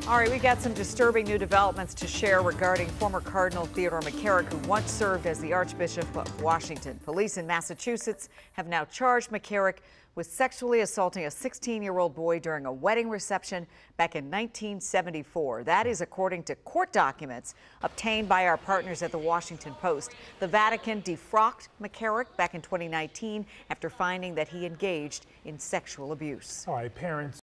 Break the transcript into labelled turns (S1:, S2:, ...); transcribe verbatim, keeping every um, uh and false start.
S1: All right, we got some disturbing new developments to share regarding former Cardinal Theodore McCarrick, who once served as the Archbishop of Washington. Police in Massachusetts have now charged McCarrick with sexually assaulting a sixteen-year-old boy during a wedding reception back in nineteen seventy-four. That is according to court documents obtained by our partners at the Washington Post. The Vatican defrocked McCarrick back in twenty nineteen after finding that he engaged in sexual abuse.
S2: All right, parents